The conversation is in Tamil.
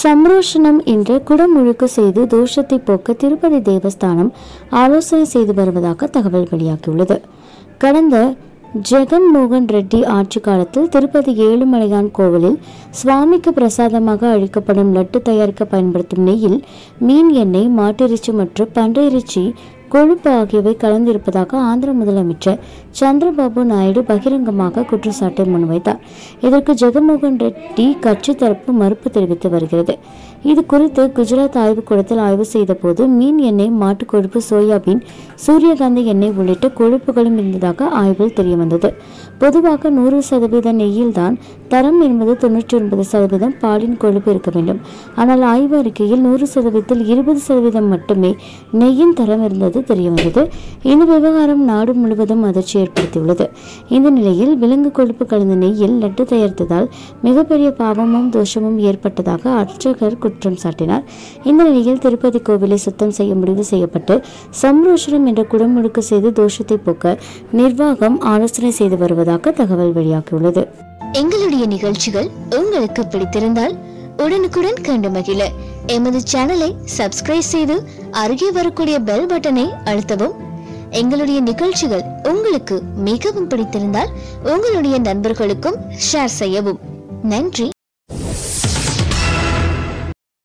சம்ரோஷணம் என்ற குடமுழுக்கு செய்து தோஷத்தை போக்க திருப்பதி தேவஸ்தானம் ஆலோசனை செய்து வருவதாக தகவல் வெளியாகியுள்ளது. கடந்த ஜெகன்மோகன் ரெட்டி ஆட்சி காலத்தில் திருப்பதி ஏழுமலையான் கோவிலில் சுவாமிக்கு பிரசாதமாக அளிக்கப்படும் லட்டு தயாரிக்க பயன்படுத்தும் நெய்யில் மீன் எண்ணெய், மாட்டிறைச்சி மற்றும் பன்றி இறைச்சி, கொழுப்பு ஆகியவை கலந்திருப்பதாக ஆந்திர முதலமைச்சர் சந்திரபாபு நாயுடு பகிரங்கமாக குற்றச்சாட்டை முன்வைத்தார். இதற்கு ஜெகன்மோகன் ரெட்டி கட்சி தரப்பு மறுப்பு தெரிவித்து வருகிறது. இது குறித்து குஜராத் ஆய்வுக்கூடத்தில் ஆய்வு செய்த போது மீன் எண்ணெய், மாட்டு கொழுப்பு, சோயாபீன், சூரியகாந்தி எண்ணெய் உள்ளிட்ட கொழுப்புகளும் இருந்ததாக ஆய்வில் தெரியவந்தது. பொதுவாக 100% நெய்யில் தான் தரம் என்பது 99% பாலின் கொழுப்பு இருக்க வேண்டும். ஆனால் ஆய்வு அறிக்கையில் 100%ல் 20% மட்டுமே நெய்யின் தரம் இருந்தது தெரியவந்தது. இந்த விவகாரம் நாடு முழுவதும் அதிர்ச்சி ஏற்படுத்தியுள்ளது. இந்த நிலையில் விலங்கு கொழுப்பு கலந்த நெய்யில் லட்டு தயாரித்ததால் மிகப்பெரிய பாவமும் தோஷமும் ஏற்பட்டதாக அர்ச்சகர் குற்றம் சாட்டினார். இந்த நிலையில் திருப்பதி கோவிலை சுத்தம் செய்ய முடிவு செய்யப்பட்டு சம்ரோஷணம் என்ற குடமுழுக்கு செய்து தோஷத்தை போக்க நிர்வாகம் ஆலோசனை செய்து வருவதாக தகவல் வெளியாகியுள்ளது. எங்களுடைய நிகழ்ச்சிகள் உங்களுக்கு பிடித்திருந்தால் உடனுக்குடன் கண்டு மகிழ எமது சேனலை சப்ஸ்கிரைப் செய்து அருகே வரக்கூடிய பெல் பட்டனை அழுத்தவும். எங்களுடைய நிகழ்ச்சிகள் உங்களுக்கு மிகவும் பிடித்திருந்தால் உங்களுடைய நண்பர்களுக்கும் ஷேர் செய்யவும். நன்றி.